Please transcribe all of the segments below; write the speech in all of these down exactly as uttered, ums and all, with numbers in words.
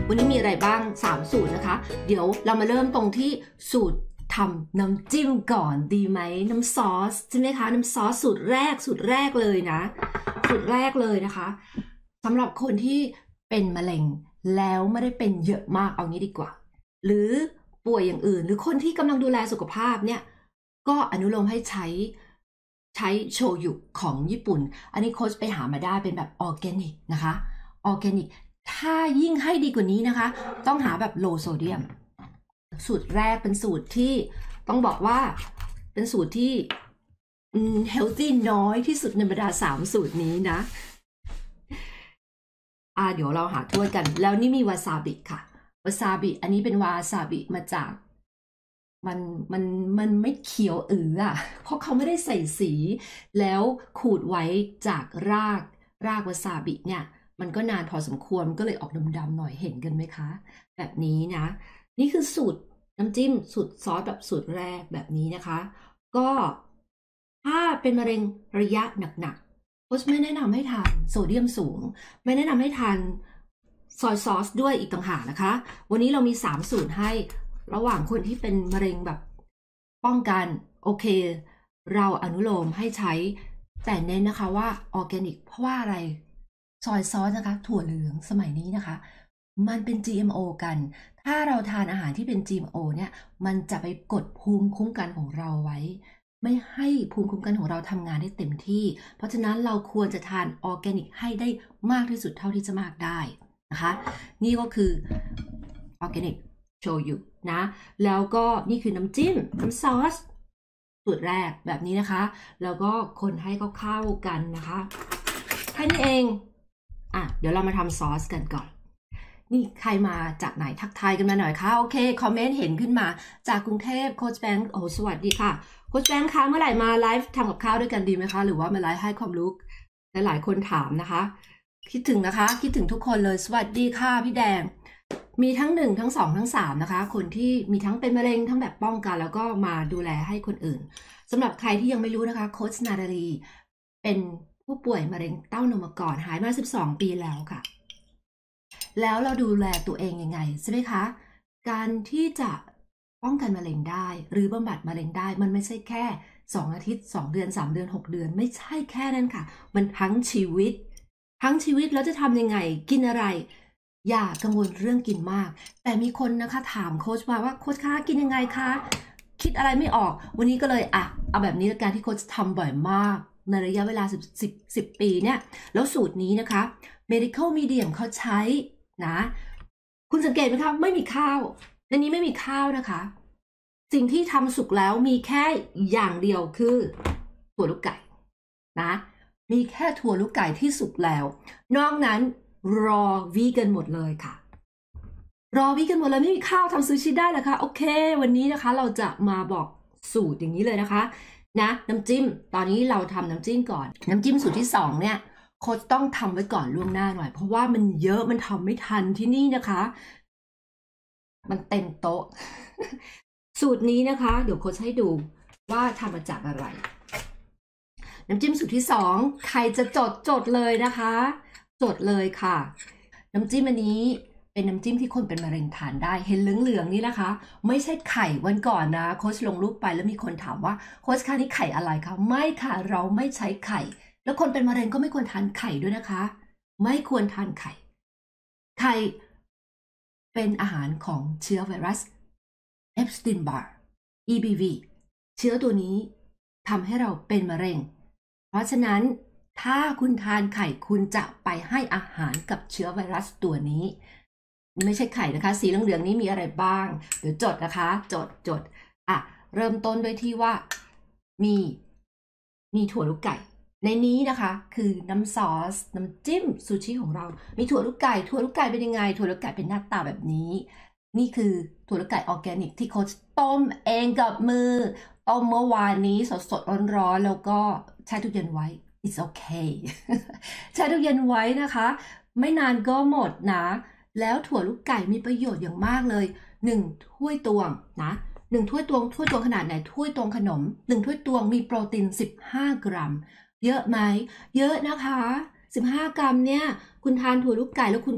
วันนี้มีอะไรบ้างสามสูตรนะคะเดี๋ยวเรามาเริ่มตรงที่สูตรทำน้ำจิ้มก่อนดีไหมน้ำซอสใช่ไหมคะน้ำซอสสูตรแรกสูตรแรกเลยนะสูตรแรกเลยนะคะสำหรับคนที่เป็นมะเร็งแล้วไม่ได้เป็นเยอะมากเอางี้ดีกว่าหรือป่วยอย่างอื่นหรือคนที่กำลังดูแลสุขภาพเนี่ยก็อนุโลมให้ใช้ใช้โชยุของญี่ปุ่นอันนี้โค้ชไปหามาได้เป็นแบบออร์แกนิกนะคะออร์แกนิกถ้ายิ่งให้ดีกว่านี้นะคะต้องหาแบบโลโซเดียมสูตรแรกเป็นสูตรที่ต้องบอกว่าเป็นสูตรที่เฮลตี้น้อยที่สุดในบรรดาสามสูตรนี้นะอ่าเดี๋ยวเราหาถ้วยกันแล้วนี่มีวาซาบิค่ะวาซาบิอันนี้เป็นวาซาบิมาจากมันมันมันไม่เขียวอืออ่ะเพราะเขาไม่ได้ใส่สีแล้วขูดไว้จากรากรากวาซาบิเนี่ยมันก็นานพอสมควรก็เลยออกดำๆหน่อยเห็นกันไหมคะแบบนี้นะนี่คือสูตรน้ำจิ้มสูตรซอสแบบสูตรแรกแบบนี้นะคะก็ถ้าเป็นมะเร็งระยะหนักๆโค้ชไม่แนะนำให้ทานโซเดียมสูงไม่แนะนำให้ทานซอยซอสด้วยอีกต่างหากนะคะวันนี้เรามีสามสูตรให้ระหว่างคนที่เป็นมะเร็งแบบป้องกันโอเคเราอนุโลมให้ใช้แต่เน้นนะคะว่าออร์แกนิกเพราะว่าอะไรซอยซอสนะคะถั่วเหลืองสมัยนี้นะคะมันเป็น จี เอ็ม โอ กันถ้าเราทานอาหารที่เป็น จี เอ็ม โอ เนี่ยมันจะไปกดภูมิคุ้มกันของเราไว้ไม่ให้ภูมิคุ้มกันของเราทำงานได้เต็มที่เพราะฉะนั้นเราควรจะทานออร์แกนิกให้ได้มากที่สุดเท่าที่จะมากได้นะคะนี่ก็คือออร์แกนิกโชยุนะแล้วก็นี่คือน้ำจิ้มน้ำซอสสูตรแรกแบบนี้นะคะแล้วก็คนให้เข้าๆกันนะคะแค่นี้เองอ่ะเดี๋ยวเรามาทำซอสกันก่อนนี่ใครมาจากไหนทักทายกันมาหน่อยค่ะโอเคคอมเมนต์เห็นขึ้นมาจากกรุงเทพโค้ชแบงค์โอ้สวัสดีค่ะโค้ชแบงค์คะเมื่อไหร่มาไลฟ์ทำกับข้าวด้วยกันดีไหมคะหรือว่ามาไลฟ์ให้ความรู้หลายๆคนถามนะคะคิดถึงนะคะคิดถึงทุกคนเลยสวัสดีค่ะพี่แดงมีทั้งหนึ่งทั้งสองทั้งสามนะคะคนที่มีทั้งเป็นมะเร็งทั้งแบบป้องกันแล้วก็มาดูแลให้คนอื่นสำหรับใครที่ยังไม่รู้นะคะโค้ชนาดารีเป็นผู้ป่วยมะเร็งเต้านมมาก่อนหายมาสิบสองปีแล้วค่ะแล้วเราดูแลตัวเองยังไงใช่ไหมคะการที่จะป้องกันมะเร็งได้หรือบำบัดมะเร็งได้มันไม่ใช่แค่สองอาทิตย์สองเดือนสามเดือนหกเดือนไม่ใช่แค่นั้นค่ะมันทั้งชีวิตทั้งชีวิตแล้วจะทำยังไงกินอะไรอย่ากังวลเรื่องกินมากแต่มีคนนะคะถามโค้ชมาว่าโค้ชคะกินยังไงคะคิดอะไรไม่ออกวันนี้ก็เลยอ่ะเอาแบบนี้ละกันที่โค้ชทำบ่อยมากในระยะเวลาสิบ สิบ สิบปีเนี่ยแล้วสูตรนี้นะคะ medical medium เขาใช้นะคุณสังเกตไหมคะไม่มีข้าวในนี้ไม่มีข้าวนะคะสิ่งที่ทำสุกแล้วมีแค่อย่างเดียวคือถั่วลูกไก่นะมีแค่ถั่วลูกไก่ที่สุกแล้วนอกนั้นรอวีแกนหมดเลยค่ะรอวีแกนหมดเลยไม่มีข้าวทำซูชิได้เหรอคะโอเควันนี้นะคะเราจะมาบอกสูตรอย่างนี้เลยนะคะนะน้ำจิ้มตอนนี้เราทำน้ำจิ้มก่อนน้ำจิ้มสูตรที่สองเนี่ยโค้ชต้องทำไว้ก่อนล่วงหน้าหน่อยเพราะว่ามันเยอะมันทำไม่ทันที่นี่นะคะมันเต็มโต๊ะ สูตรนี้นะคะเดี๋ยวโค้ชให้ดูว่าทำมาจากอะไรน้ำจิ้มสูตรที่สองใครจะจดจดเลยนะคะจดเลยค่ะน้ำจิ้มอันนี้เป็นน้ำจิ้มที่คนเป็นมะเร็งทานได้เห็นเหลืองๆนี่นะคะไม่ใช่ไข่วันก่อนนะโค้ชลงรูปไปแล้วมีคนถามว่าโค้ชคะนี่ไข่อะไรคะไม่ค่ะเราไม่ใช้ไข่แล้วคนเป็นมะเร็งก็ไม่ควรทานไข่ด้วยนะคะไม่ควรทานไข่ไข่เป็นอาหารของเชื้อไวรัส Epstein-Barr อี บี วี เชื้อตัวนี้ทำให้เราเป็นมะเร็งเพราะฉะนั้นถ้าคุณทานไข่คุณจะไปให้อาหารกับเชื้อไวรัสตัวนี้ไม่ใช่ไข่นะคะสีเหลืองๆนี้มีอะไรบ้างเดี๋ยวจดนะคะจดจดอ่ะเริ่มต้นด้วยที่ว่ามีมีถั่วลูกไก่ในนี้นะคะคือน้ำซอสน้ำจิ้มซูชิของเรามีถั่วลูกไก่ถั่วลูกไก่เป็นยังไงถั่วลูกไก่เป็นหน้าตาแบบนี้นี่คือถั่วลูกไก่ออร์แกนิกที่โค้ชต้มเองกับมือต้มเมื่อวานนี้สดๆร้อนๆแล้วก็แช่ตู้เย็นไว้ it's okay แช่ตู้เย็นไว้นะคะไม่นานก็หมดนะแล้วถั่วลูกไก่มีประโยชน์อย่างมากเลยหนึ่งถ้วยตวงนะหนึ่งถ้วยตวงถ้วยตวงขนาดไหนถ้วยตวงขนมหนึ่งถ้วยตวงมีโปรตีนสิบห้ากรัมเยอะไหมเยอะนะคะสิบห้ากรัมเนี่ยคุณทานถั่วลูกไก่แล้วคุณก็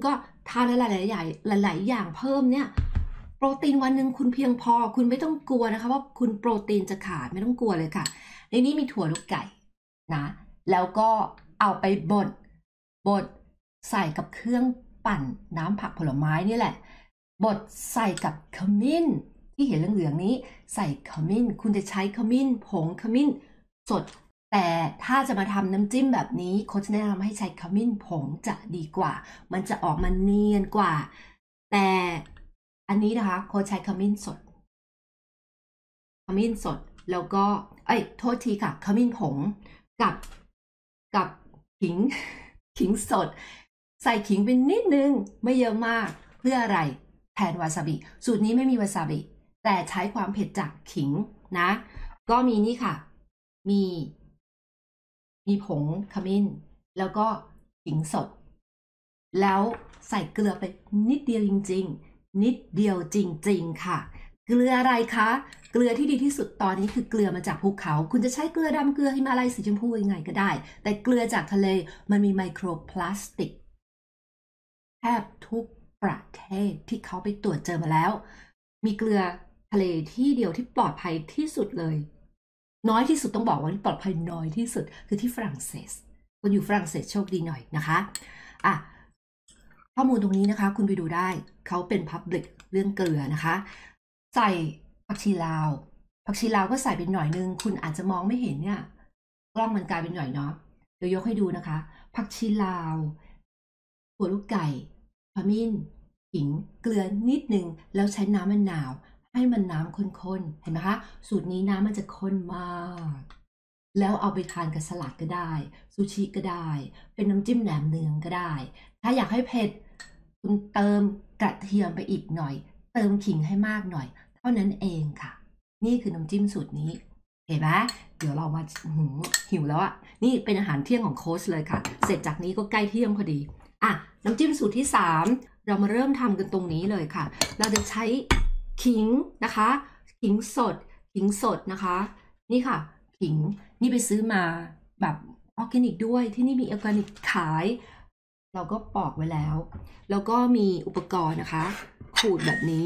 ทานหลายๆอย่างหลายๆอย่างเพิ่มเนี่ยโปรตีนวันหนึ่งคุณเพียงพอคุณไม่ต้องกลัวนะคะว่าคุณโปรตีนจะขาดไม่ต้องกลัวเลยค่ะในนี้มีถั่วลูกไก่นะแล้วก็เอาไปบดบดใส่กับเครื่องปั่นน้ำผักผลไม้นี่แหละบดใส่กับขมิ้นที่เห็นเหลืองๆนี้ใส่ขมิ้นคุณจะใช้ขมิ้นผงขมิ้นสดแต่ถ้าจะมาทำน้ำจิ้มแบบนี้โค้ชแนะนำให้ใช้ขมิ้นผงจะดีกว่ามันจะออกมาเนียนกว่าแต่อันนี้นะคะโค้ชใช้ขมิ้นสดขมิ้นสดแล้วก็เอ้ยโทษทีค่ะขมิ้นผงกับกับขิงขิงสดใส่ขิงเป็นนิดนึงไม่เยอะมากเพื่ออะไรแทนวาซาบิสูตรนี้ไม่มีวาซาบิแต่ใช้ความเผ็ดจากขิงนะก็มีนี่ค่ะมีมีผงขมิ้นแล้วก็ขิงสดแล้วใส่เกลือไปนิดเดียวจริงๆนิดเดียวจริงๆค่ะเกลืออะไรคะเกลือที่ดีที่สุดตอนนี้คือเกลือมาจากภูเขาคุณจะใช้เกลือดำเกลือหิมาลัยสีชมพูยังไงก็ได้แต่เกลือจากทะเลมันมีไมโครพลาสติกแทบทุกประเทศที่เขาไปตรวจเจอมาแล้วมีเกลือทะเลที่เดียวที่ปลอดภัยที่สุดเลยน้อยที่สุดต้องบอกว่าที่ปลอดภัยน้อยที่สุดคือที่ฝรั่งเศสคนอยู่ฝรั่งเศสโชคดีหน่อยนะคะอ่ะข้อมูลตรงนี้นะคะคุณไปดูได้เขาเป็น Public เรื่องเกลือนะคะใส่ผักชีลาวผักชีลาวก็ใส่เป็นหน่อยนึงคุณอาจจะมองไม่เห็นเนี่ยกล้องมันกลายเป็นหน่อยเนาะเดี๋ยวยกให้ดูนะคะผักชีลาวถั่วลูกไก่ขมิ้นขิงเกลือนิดนึงแล้วใช้น้ำมะนาวให้มันน้ำข้นๆเห็นไหมคะสูตรนี้น้ำมันจะข้นมากแล้วเอาไปทานกับสลัดก็ได้ซูชิก็ได้เป็นน้ำจิ้มแหนมเนืองก็ได้ถ้าอยากให้เผ็ดคุณเติมกระเทียมไปอีกหน่อยเติมขิงให้มากหน่อยเท่านั้นเองค่ะนี่คือน้ำจิ้มสูตรนี้เห็นไหมเดี๋ยวเรามาหิวแล้วอะนี่เป็นอาหารเที่ยงของโค้ชเลยค่ะเสร็จจากนี้ก็ใกล้เที่ยงพอดีอ่ะน้ำจิ้มสูตรที่สามเรามาเริ่มทำกันตรงนี้เลยค่ะเราจะใช้ขิงนะคะขิงสดขิงสดนะคะนี่ค่ะขิงนี่ไปซื้อมาแบบออร์แกนิกด้วยที่นี่มีออร์แกนิกขายเราก็ปอกไว้แล้วแล้วก็มีอุปกรณ์นะคะขูดแบบนี้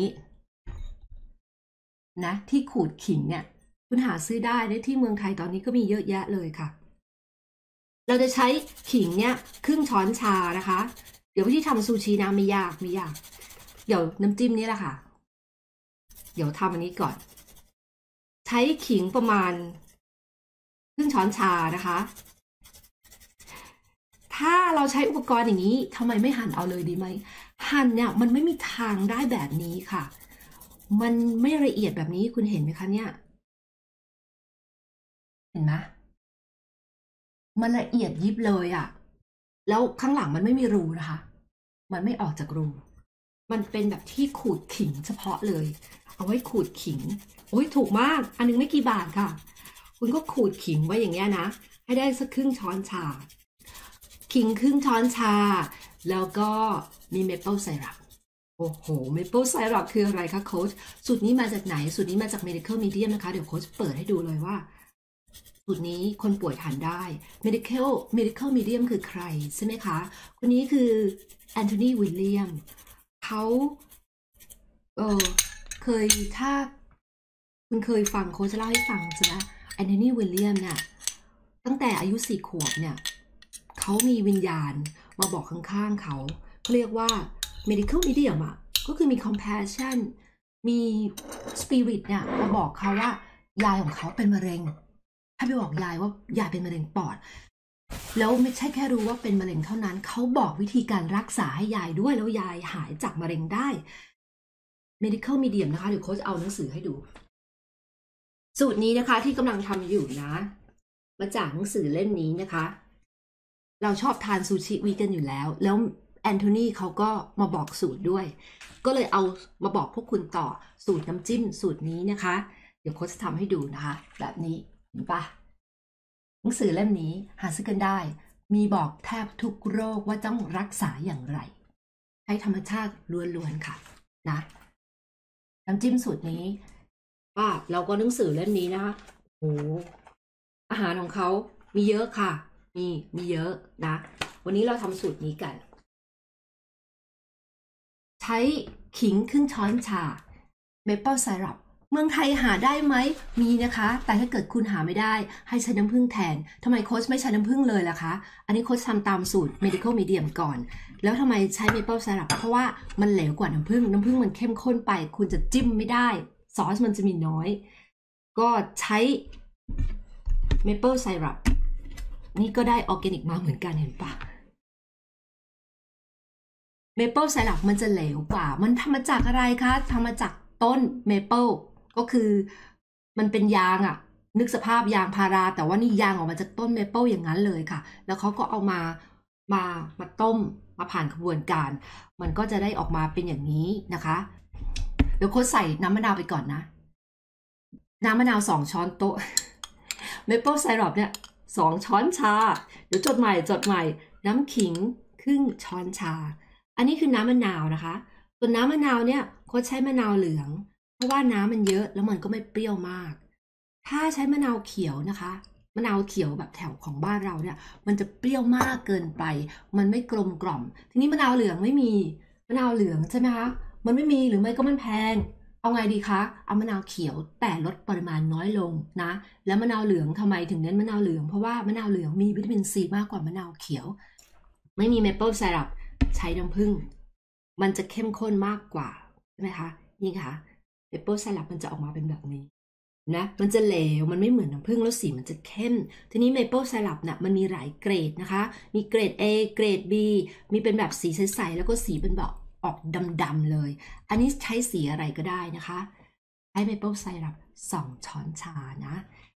นะที่ขูดขิงเนี่ยคุณหาซื้อได้ในที่เมืองไทยตอนนี้ก็มีเยอะแยะเลยค่ะเราจะใช้ขิงเนี่ยครึ่งช้อนชานะคะเดี๋ยววิธีทำซูชินะไม่ยากไม่ยากเดี๋ยวน้ำจิ้มนี้แหละค่ะเดี๋ยวทำอันนี้ก่อนใช้ขิงประมาณครึ่งช้อนชานะคะถ้าเราใช้อุปกรณ์อย่างนี้ทำไมไม่หั่นเอาเลยดีไหมหั่นเนี่ยมันไม่มีทางได้แบบนี้ค่ะมันไม่ละเอียดแบบนี้คุณเห็นไหมคะเนี่ยเห็นไหมมันละเอียดยิบเลยอะแล้วข้างหลังมันไม่มีรูนะคะมันไม่ออกจากรูมันเป็นแบบที่ขูดขิงเฉพาะเลยเอาไว้ขูดขิงโอ้ยถูกมากอันนึงไม่กี่บาทค่ะคุณก็ขูดขิงไว้อย่างเงี้ยนะให้ได้สักครึ่งช้อนชาขิงครึ่งช้อนชาแล้วก็มีเมเปิลไซรัปโอ้โหเมเปิลไซรัปคืออะไรคะโค้ชสูตรนี้มาจากไหนสูตรนี้มาจาก Medical Medium นะคะเดี๋ยวโค้ชเปิดให้ดูเลยว่าสูตรนี้คนป่วยทานได้ Medical Medical Medium คือใครใช่ไหมคะคนนี้คือแอนโทนีวิลเลียมเขาเออเคยถ้าคุณเคยฟังโค้ชเล่าให้ฟังใช่ไหมแอนโทนีวิลเลียมเนี่ยตั้งแต่อายุสี่ขวบเนี่ยเขามีวิญญาณมาบอกข้างๆเขาเขาเรียกว่า medical medium อ่ะก็คือมี compassion มี spirit เนี่ยมาบอกเขาว่ายายของเขาเป็นมะเร็งให้ไปบอกยายว่ายายเป็นมะเร็งปอดแล้วไม่ใช่แค่รู้ว่าเป็นมะเร็งเท่านั้นเขาบอกวิธีการรักษาให้ยายด้วยแล้วยายหายจากมะเร็งได้ medical medium นะคะเดี๋ยวโค้ชเอาหนังสือให้ดูสูตรนี้นะคะที่กำลังทำอยู่นะมาจากหนังสือเล่มนี้นะคะเราชอบทานซูชิวีกันอยู่แล้วแล้วแอนโทนีเขาก็มาบอกสูตรด้วยก็เลยเอามาบอกพวกคุณต่อสูตรน้ำจิ้มสูตรนี้นะคะเดี๋ยวโค้ชจะทำให้ดูนะคะแบบนี้เห็นปะหนังสือเล่มนี้หาซื้อกันได้มีบอกแทบทุกโรคว่าต้องรักษาอย่างไรให้ธรรมชาติล้วนๆค่ะนะน้ำจิ้มสูตรนี้ว่าเราก็หนังสือเล่มนี้นะคะโอ้อาหารของเขามีเยอะค่ะมีมีเยอะนะวันนี้เราทำสูตรนี้กันใช้ขิงครึ่งช้อนชาเมเปิลไซรัปเมืองไทยหาได้ไหมมีนะคะแต่ถ้าเกิดคุณหาไม่ได้ให้ใช้น้ำผึ้งแทนทำไมโค้ชไม่ใช้น้ำผึ้งเลยล่ะคะอันนี้โค้ชทำตามสูตร medical medium ก่อนแล้วทำไมใช้เมเปิลไซรัปเพราะว่ามันเหลวกว่าน้ำผึ้งน้ำผึ้งมันเข้มข้นไปคุณจะจิ้มไม่ได้ซอสมันจะมีน้อยก็ใช้เมเปิลไซรัปนี่ก็ได้ออร์แกนิกมาเหมือนกันเห็นปะเมเปิลไซรัปมันจะเหลวกว่ามันทำมาจากอะไรคะทำมาจากต้นเมเปิลก็คือมันเป็นยางอะนึกสภาพยางพาราแต่ว่านี่ยางออกมาจากต้นเมเปิลอย่างนั้นเลยค่ะแล้วเขาก็เอามามามาต้มมาผ่านกระบวนการมันก็จะได้ออกมาเป็นอย่างนี้นะคะเดี๋ยวโค้ชใส่น้ำมะนาวไปก่อนนะน้ำมะนาวสองช้อนโต๊ะเมเปิลไซรัปเนี่ยสองช้อนชาเดี๋ยวจดใหม่จดใหม่น้ำขิงครึ่งช้อนชาอันนี้คือน้ำมะนาวนะคะส่วนน้ำมะนาวเนี่ยโค้ชใช้มะนาวเหลืองเพราะว่าน้ำมันเยอะแล้วมันก็ไม่เปรี้ยวมากถ้าใช้มะนาวเขียวนะคะมะนาวเขียวแบบแถวของบ้านเราเนี่ยมันจะเปรี้ยวมากเกินไปมันไม่กลมกล่อมทีนี้มะนาวเหลืองไม่มีมะนาวเหลืองใช่ไหมคะมันไม่มีหรือไม่ก็มันแพงเอาไงดีคะเอามะนาวเขียวแต่ลดปริมาณน้อยลงนะแล้วมะนาวเหลืองทำไมถึงเน้นมะนาวเหลืองเพราะว่ามะนาวเหลืองมีวิตามินซีมากกว่ามะนาวเขียวไม่มีเมเปิลไซรัปใช้น้ำผึ้งมันจะเข้มข้นมากกว่าใช่ไหมคะนี่ค่ะเมเปิลไซรัปมันจะออกมาเป็นแบบนี้นะมันจะเหลวมันไม่เหมือนน้ำผึ้งแล้วสีมันจะเข้มทีนี้เมเปิลไซรัปน่ะมันมีหลายเกรดนะคะมีเกรด A เกรด B มีเป็นแบบสีใสๆแล้วก็สีเป็นแบบออกดำๆเลยอันนี้ใช้สีอะไรก็ได้นะคะใช้เมเปิลไซรัปสองช้อนชานะ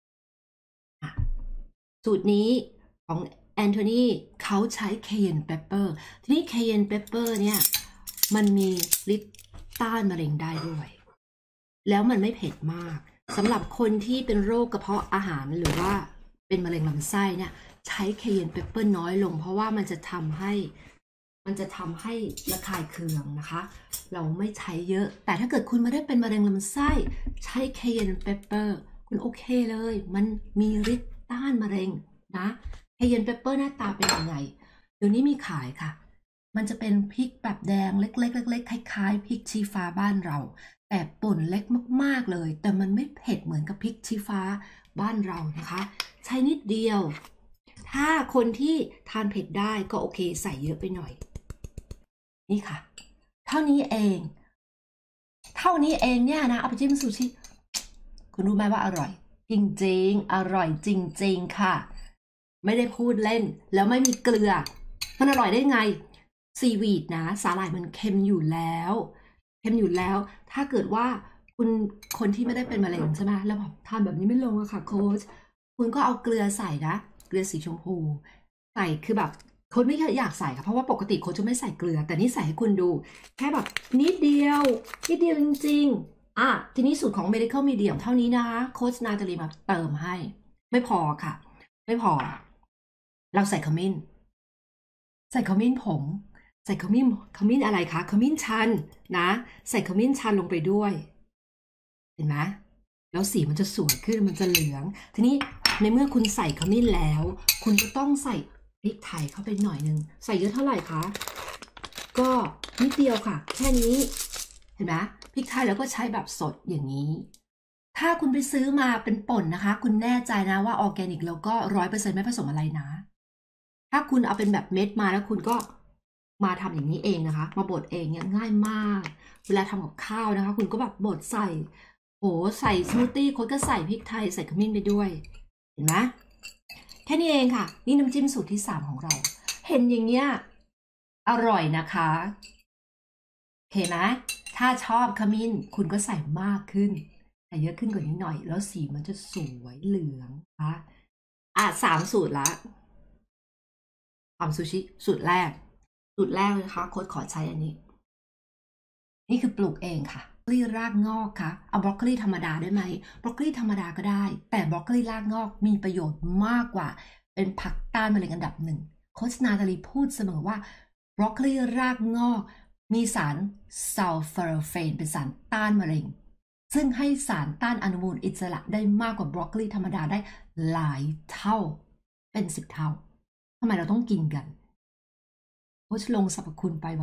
สูตรนี้ของแอนโทนีเขาใช้เคเยนเปปเปอร์ทีนี้เคเยนเปปเปอร์เนี่ยมันมีฤทธิ์ต้านมะเร็งได้ด้วยแล้วมันไม่เผ็ดมากสำหรับคนที่เป็นโรคกระเพาะอาหารหรือว่าเป็นมะเร็งลำไส้เนี่ยใช้เคเยนเปปเปอร์น้อยลงเพราะว่ามันจะทำให้มันจะทำให้ระคายเคืองนะคะเราไม่ใช้เยอะแต่ถ้าเกิดคุณไม่ได้เป็นมะเร็งลำไส้ใช้เคเยนเปปเปอร์คุณโอเคเลยมันมีฤทธิ์ต้านมะเร็งนะเคเยนเปปเปอร์หน้าตาเป็นยังไงเดี๋ยวนี้มีขายค่ะมันจะเป็นพริกแบบแดงเล็กๆเล็กๆคล้ายๆพริกชี้ฟ้าบ้านเราแต่ป่นเล็กมากๆเลยแต่มันไม่เผ็ดเหมือนกับพริกชี้ฟ้าบ้านเรานะคะใช้นิดเดียวถ้าคนที่ทานเผ็ดได้ก็โอเคใส่เยอะไปหน่อยนี่ค่ะเท่านี้เองเท่านี้เองเนี่ยนะเอาไปจิ้มซูชิคุณรู้ไหมว่าอร่อยจริงๆอร่อยจริงๆค่ะไม่ได้พูดเล่นแล้วไม่มีเกลือมันอร่อยได้ไงซีวีดนะสาหร่ายมันเค็มอยู่แล้วเค็มอยู่แล้วถ้าเกิดว่าคุณคนที่ไม่ได้เป็นมะเร็งใช่ไหมแล้วแบบทานแบบนี้ไม่ลงอะค่ะโค้ชคุณก็เอาเกลือใส่นะเกลือสีชมพูใส่คือแบบโค้ชไม่อยากใส่ค่ะเพราะว่าปกติโค้ชจะไม่ใส่เกลือแต่นี่ใส่ให้คุณดูแค่แบบนิดเดียวนิดเดียวจริงๆอ่ะทีนี้สูตรของ medical medium เท่านี้นะคะโค้ชนาตาลีมาเติมให้ไม่พอค่ะไม่พอเราใส่ขมิ้นใส่ขมิ้นผงใส่ขมิ้นขมิ้นอะไรคะขมิ้นชันนะใส่ขมิ้นชันลงไปด้วยเห็นไหมแล้วสีมันจะสวยขึ้นมันจะเหลืองทีนี้ในเมื่อคุณใส่ขมิ้นแล้วคุณก็ต้องใส่พริกไทยเข้าไปหน่อยนึงใส่เยอะเท่าไหร่คะก็นิดเดียวค่ะแค่นี้เห็นไหมพริกไทยแล้วก็ใช้แบบสดอย่างนี้ถ้าคุณไปซื้อมาเป็นป่นนะคะคุณแน่ใจนะว่าออร์แกนิกแล้วก็ร้อยเปอร์เซ็นต์ไม่ผสมอะไรนะถ้าคุณเอาเป็นแบบเม็ดมาแล้วคุณก็มาทำอย่างนี้เองนะคะมาบดเองเนี่ยง่ายมากเวลาทำกับข้าวนะคะคุณก็แบบบดใส่โอ้ใส่สมูทตี้คนก็ใส่พริกไทยใส่ขมิ้นไปด้วยเห็นไหมแค่นี้เองค่ะนี่น้ำจิ้มสูตรที่สามของเราเห็นอย่างเงี้ยอร่อยนะคะเห็นไหมถ้าชอบขมิ้นคุณก็ใส่มากขึ้นใส่เยอะขึ้นกว่านี้หน่อยแล้วสีมันจะสวยเหลืองนะคะอ่ะสามสูตรละทำซูชิสูตรแรกสูตรแรกนะคะโค้ดขอใช้อันนี้นี่คือปลูกเองค่ะบรอกโคลีรากงอกค่ะเอาบรอกโคลีธรรมดาได้ไหมบรอกโคลีธรรมดาก็ได้แต่บรอกโคลีรากงอกมีประโยชน์มากกว่าเป็นผักต้านมะเร็งอันดับหนึ่งโค้ชนาตาลีพูดเสมอว่าบรอกโคลีรากงอกมีสารซัลเฟอราเฟนเป็นสารต้านมะเร็งซึ่งให้สารต้านอนุมูลอิสระได้มากกว่าบรอกโคลีธรรมดาได้หลายเท่าเป็นสิบเท่าทำไมเราต้องกินกันโค้ชลงสรรพคุณไปแบบ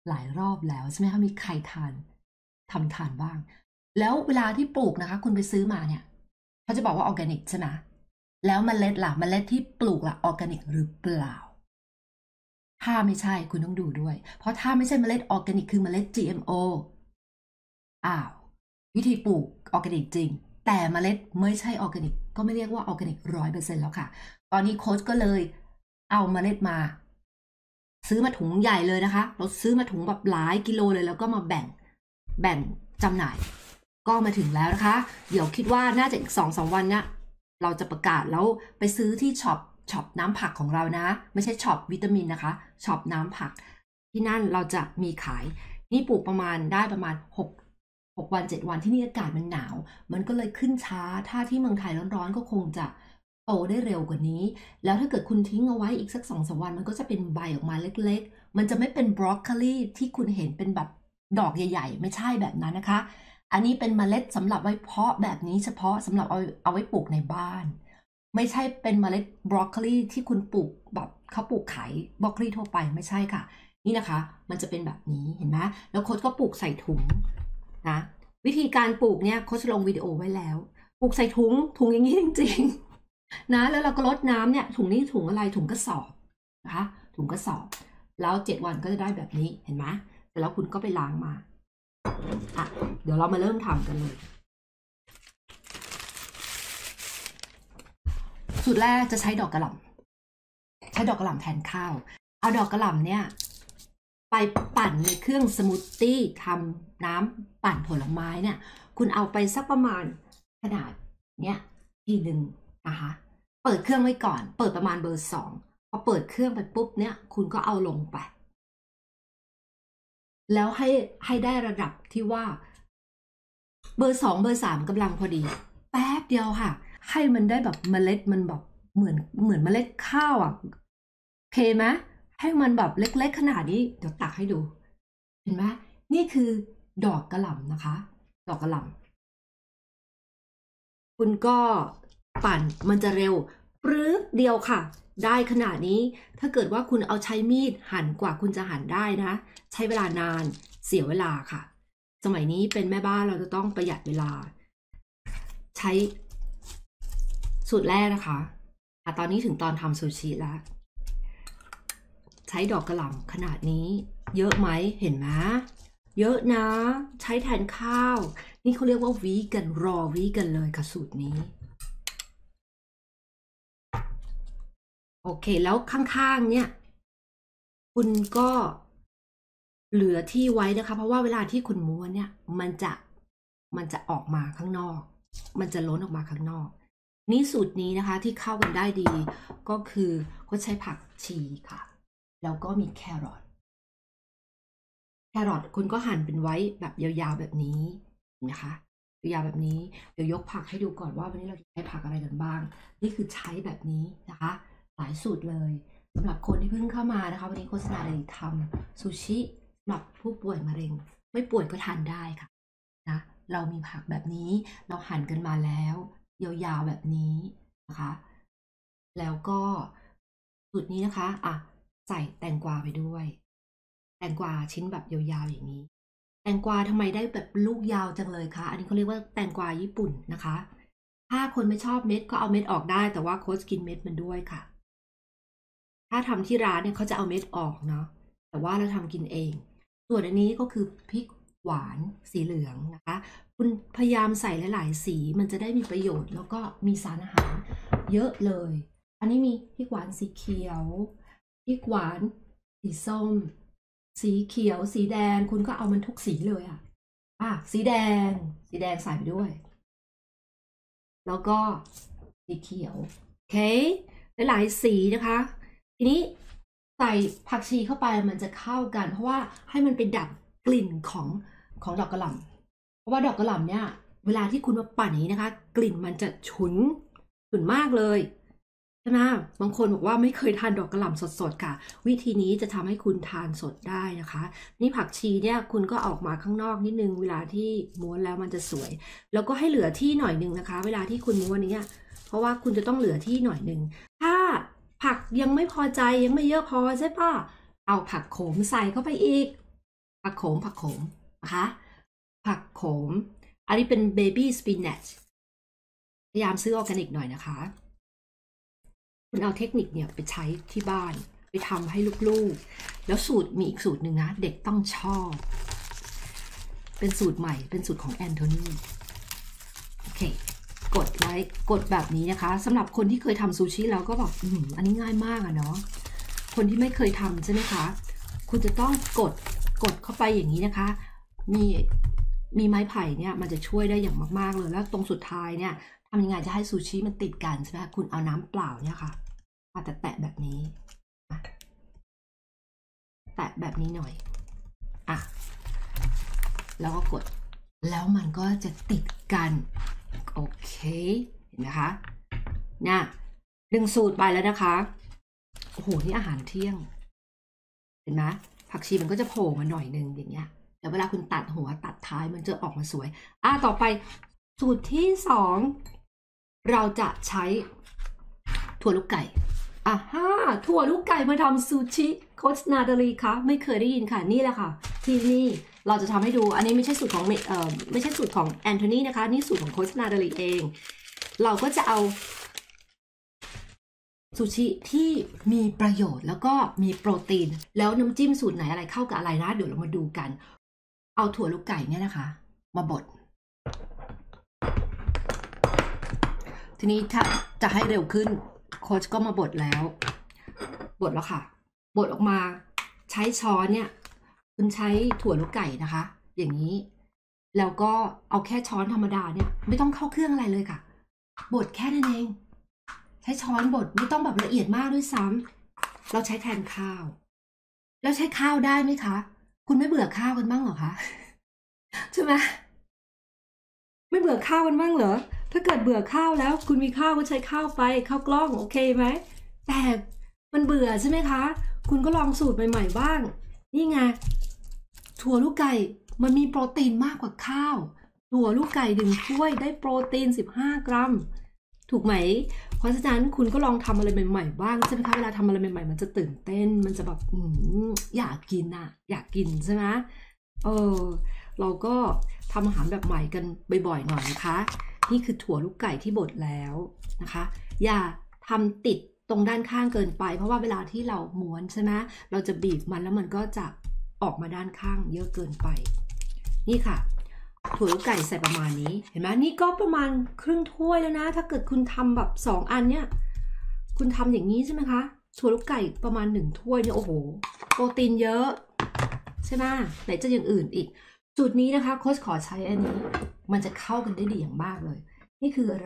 หลายรอบแล้วใช่ไหมคะมีใครทานทำทานบ้างแล้วเวลาที่ปลูกนะคะคุณไปซื้อมาเนี่ยเขาจะบอกว่าออร์แกนิกใช่ไหมแล้วเมล็ดล่ะเมล็ดที่ปลูกล่ะออร์แกนิกหรือเปล่าถ้าไม่ใช่คุณต้องดูด้วยเพราะถ้าไม่ใช่เมล็ดออร์แกนิกคือเมล็ด จี เอ็ม โอ อ้าววิธีปลูกออร์แกนิกจริงแต่เมล็ดไม่ใช่ออร์แกนิกก็ไม่เรียกว่าออร์แกนิกร้อยเปอร์เซ็นต์แล้วค่ะตอนนี้โค้ชก็เลยเอาเมล็ดมาซื้อมาถุงใหญ่เลยนะคะเราซื้อมาถุงแบบหลายกิโลเลยแล้วก็มาแบ่งแบ่งจำหน่ายก็มาถึงแล้วนะคะเดี๋ยวคิดว่าน่าจะอีกสองสามวันเนี่ยเราจะประกาศแล้วไปซื้อที่ช็อปช็อปน้ำผักของเรานะไม่ใช่ช็อปวิตามินนะคะช็อปน้ำผักที่นั่นเราจะมีขายนี่ปลูกประมาณได้ประมาณหก หกวันเจ็ดวันที่นี่อากาศมันหนาวมันก็เลยขึ้นช้าถ้าที่เมืองไทยร้อนๆก็คงจะโตได้เร็วกว่านี้แล้วถ้าเกิดคุณทิ้งเอาไว้อีกสัก สองสาม วันมันก็จะเป็นใบออกมาเล็กๆมันจะไม่เป็นบรอกโคลีที่คุณเห็นเป็นแบบดอกใหญ่ๆไม่ใช่แบบนั้นนะคะอันนี้เป็นเมล็ดสำหรับไว้เพาะแบบนี้เฉพาะสำหรับเอาเอาไว้ปลูกในบ้านไม่ใช่เป็นเมล็ดบรอกโคลีที่คุณปลูกแบบเขาปลูกขายบรอกโคลีทั่วไปไม่ใช่ค่ะนี่นะคะมันจะเป็นแบบนี้เห็นไหมแล้วโค้ชก็ปลูกใส่ถุงนะวิธีการปลูกเนี่ยโค้ชลงวิดีโอไว้แล้วปลูกใส่ถุงถุงอย่างนี้จริงๆนะแล้วเราก็ลดน้ำเนี่ยถุงนี้ถุงอะไรถุงกระสอบนะคะถุงกระสอบแล้วเจ็ดวันก็จะได้แบบนี้เห็นไหมแต่แล้วคุณก็ไปล้างมาอ่ะเดี๋ยวเรามาเริ่มทำกันเลยสูตรแรกจะใช้ดอกกระหล่ำใช้ดอกกระหล่ำแทนข้าวเอาดอกกระหล่ำเนี่ยไปปั่นในเครื่องสมูทตี้ทำน้ำปั่นผลไม้เนี่ยคุณเอาไปสักประมาณขนาดเนี้ยทีหนึ่งนะคะเปิดเครื่องไว้ก่อนเปิดประมาณเบอร์สองพอเปิดเครื่องไปปุ๊บเนี่ยคุณก็เอาลงไปแล้วให้ให้ได้ระดับที่ว่าเบอร์สองเบอร์สามกำลังพอดีแป๊บเดียวค่ะให้มันได้แบบเมล็ดมันแบบเหมือนเหมือนเมล็ดข้าวอ่ะโอเคไหมให้มันแบบเล็กๆขนาดนี้เดี๋ยวตักให้ดูเห็นไหมนี่คือดอกกระหล่ำนะคะดอกกระหล่ำคุณก็ปั่นมันจะเร็วปรื๊ดเดียวค่ะได้ขนาดนี้ถ้าเกิดว่าคุณเอาใช้มีดหั่นกว่าคุณจะหั่นได้นะใช้เวลานานเสียเวลาค่ะสมัยนี้เป็นแม่บ้านเราจะต้องประหยัดเวลาใช้สูตรแรกนะคะอ่ะตอนนี้ถึงตอนทำซูชิแล้วใช้ดอกกระหล่ำขนาดนี้เยอะไหมเห็นไหมเยอะนะใช้แทนข้าวนี่เขาเรียกว่าวีแกนรอวีแกนเลยค่ะสูตรนี้โอเคแล้วข้างๆเนี่ยคุณก็เหลือที่ไว้นะคะเพราะว่าเวลาที่คุณม้วนเนี่ยมันจะมันจะออกมาข้างนอกมันจะล้นออกมาข้างนอกนี่สูตรนี้นะคะที่เข้ากันได้ดีก็คือก็ใช้ผักชีค่ะแล้วก็มีแครอทแครอทคุณก็หั่นเป็นไว้แบบยาวๆแบบนี้นะคะยาวแบบนี้เดี๋ยวยกผักให้ดูก่อนว่าวันนี้เราจะใช้ผักอะไรกันบ้างนี่คือใช้แบบนี้นะคะหลายสูตรเลยสำหรับคนที่เพิ่งเข้ามานะคะวันนี้โฆษณาเลยทำซูชิสำหรับผู้ป่วยมะเร็งไม่ป่วยก็ทานได้ค่ะนะเรามีผักแบบนี้เราหั่นกันมาแล้วยาวๆแบบนี้นะคะแล้วก็สูตรนี้นะคะอ่ะใส่แตงกวาไปด้วยแตงกวาชิ้นแบบยาวๆอย่างนี้แตงกวาทำไมได้แบบลูกยาวจังเลยคะอันนี้เขาเรียกว่าแตงกวาญี่ปุ่นนะคะถ้าคนไม่ชอบเม็ดก็เอาเม็ดออกได้แต่ว่าโค้ชกินเม็ดมันด้วยค่ะถ้าทำที่ร้านเนี่ยเขาจะเอาเม็ดออกเนาะแต่ว่าเราทำกินเองส่วนอันนี้ก็คือพริกหวานสีเหลืองนะคะคุณพยายามใส่หลายๆสีมันจะได้มีประโยชน์แล้วก็มีสารอาหารเยอะเลยอันนี้มีพริกหวานสีเขียวพริกหวานสีส้มสีเขียวสีแดงคุณก็เอามันทุกสีเลยอ่ะอ่ะสีแดงสีแดงใส่ไปด้วยแล้วก็สีเขียวโอเคหลายๆสีนะคะทีนี้ใส่ผักชีเข้าไปมันจะเข้ากันเพราะว่าให้มันเป็นดับกลิ่นของของดอกกระหล่ำเพราะว่าดอกกระหล่ำเนี่ยเวลาที่คุณมาปั่นนี้นะคะกลิ่นมันจะฉุนฉุนมากเลยใช่ไหมบางคนบอกว่าไม่เคยทานดอกกระหล่ำสดๆค่ะวิธีนี้จะทำให้คุณทานสดได้นะคะนี่ผักชีเนี่ยคุณก็ออกมาข้างนอกนิดนึงเวลาที่ม้วนแล้วมันจะสวยแล้วก็ให้เหลือที่หน่อยนึงนะคะเวลาที่คุณม้วนนี้เพราะว่าคุณจะต้องเหลือที่หน่อยนึงถ้าผักยังไม่พอใจยังไม่เยอะพอใช่ป่ะเอาผักโขมใส่เข้าไปอีกผักโขมผักโขมนะคะผักโขมอันนี้เป็นเบบี้สปินัชพยายามซื้อออร์แกนิกหน่อยนะคะคุณเอาเทคนิคเนี่ยไปใช้ที่บ้านไปทำให้ลูกๆแล้วสูตรมีอีกสูตรหนึ่งนะเด็กต้องชอบเป็นสูตรใหม่เป็นสูตรของแอนโทนีโอเคกดไลค์กดแบบนี้นะคะสำหรับคนที่เคยทำซูชิแล้วก็แบบอืมอันนี้ง่ายมากอะเนาะคนที่ไม่เคยทำใช่ไหมคะคุณจะต้องกดกดเข้าไปอย่างนี้นะคะมีมีไม้ไผ่เนี่ยมันจะช่วยได้อย่างมากๆเลยแล้วตรงสุดท้ายเนี่ยทำยังไงจะให้ซูชิมันติดกันใช่ไหมคุณเอาน้ำเปล่าเนี่ยค่ะมาแตะแบบนี้แตะแบบนี้หน่อยอ่ะแล้วก็กดแล้วมันก็จะติดกันโอเคเห็นไหมคะเนี่ยดึงสูตรไปแล้วนะคะโอ้โหนี่อาหารเที่ยงเห็นไหมผักชีมันก็จะโผล่มาหน่อยนึงอย่างเงี้ยแต่เวลาคุณตัดหัวตัดท้ายมันจะออกมาสวยอ่ะต่อไปสูตรที่สองเราจะใช้ถั่วลูกไก่อ่ะฮ่าถั่วลูกไก่มาทำซูชิโคชนาดาลีคะไม่เคยได้ยินค่ะนี่แหละค่ะที่นี่เราจะทำให้ดูอันนี้ไม่ใช่สูตรของเอ่อไม่ใช่สูตรของแอนโทนีนะคะนี่สูตรของโคชนาดาลีเองเราก็จะเอาซูชิที่มีประโยชน์แล้วก็มีโปรตีนแล้วน้ำจิ้มสูตรไหนอะไรเข้ากับอะไรนะเดี๋ยวเรามาดูกันเอาถั่วลูกไก่เนี่ยนะคะมาบดทีนี้ถ้าจะให้เร็วขึ้นโค้ชก็มาบดแล้วบดแล้วค่ะบดออกมาใช้ช้อนเนี่ยคุณใช้ถั่วลูกไก่นะคะอย่างนี้แล้วก็เอาแค่ช้อนธรรมดาเนี่ยไม่ต้องเข้าเครื่องอะไรเลยค่ะบดแค่นั้นเองใช้ช้อนบดไม่ต้องแบบละเอียดมากด้วยซ้ำเราใช้แทนข้าวแล้วใช้ข้าวได้ไหมคะคุณไม่เบื่อข้าวกันบ้างเหรอคะใช่ไหมไม่เบื่อข้าวกันบ้างเหรอถ้าเกิดเบื่อข้าวแล้วคุณมีข้าวก็ใช้ข้าวไปข้าวกล้องโอเคไหมแต่มันเบื่อใช่ไหมคะคุณก็ลองสูตรใหม่ๆบ้างนี่ไงถั่วลูกไก่มันมีโปรตีนมากกว่าข้าวถั่วลูกไก่หนึ่งถ้วยได้โปรตีนสิบห้ากรัมถูกไหมเพราะฉะนั้นคุณก็ลองทำอะไรใหม่ๆบ้างใช่ไหมคะเวลาทำอะไรใหม่ๆมันจะตื่นเต้นมันจะแบบอืมอยากกินอะอยากกินใช่ไหมเออเราก็ทำอาหารแบบใหม่กันบ่อยๆหน่อยนะคะนี่คือถั่วลูกไก่ที่บดแล้วนะคะอย่าทำติดตรงด้านข้างเกินไปเพราะว่าเวลาที่เราม้วนใช่ไหมเราจะบีบมันแล้วมันก็จะออกมาด้านข้างเยอะเกินไปนี่ค่ะถั่วลูกไก่ใส่ประมาณนี้เห็นไหมนี่ก็ประมาณครึ่งถ้วยแล้วนะถ้าเกิดคุณทำแบบสองอันเนี่ยคุณทำอย่างนี้ใช่ไหมคะถั่วลูกไก่ประมาณหนึ่งถ้วยเนี่ยโอ้โหโปรตีนเยอะใช่ไหมไหนจะอย่างอื่นอีกสูตรนี้นะคะโค้ชขอใช้อันนี้มันจะเข้ากันได้ดีอย่างมากเลยนี่คืออะไร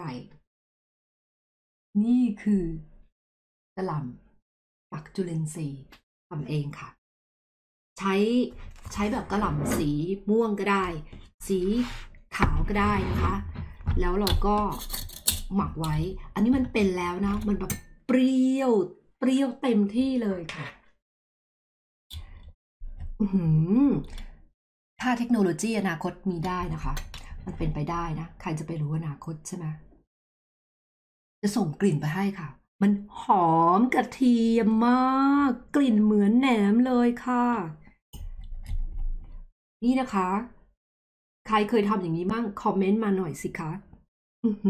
นี่คือกระหล่ำปักจุลินทรีย์ทำเองค่ะใช้ใช้แบบกระหล่ำสีม่วงก็ได้สีขาวก็ได้นะคะแล้วเราก็หมักไว้อันนี้มันเป็นแล้วนะมันแบบเปรี้ยวเปรี้ยวเต็มที่เลยค่ะอือถ้าเทคโนโลยีอนาคตมีได้นะคะมันเป็นไปได้นะใครจะไปรู้อนาคตใช่ไหมจะส่งกลิ่นไปให้ค่ะมันหอมกระเทียมมากกลิ่นเหมือนแหนมเลยค่ะนี่นะคะใครเคยทำอย่างนี้มั่งคอมเมนต์มาหน่อยสิคะอือหื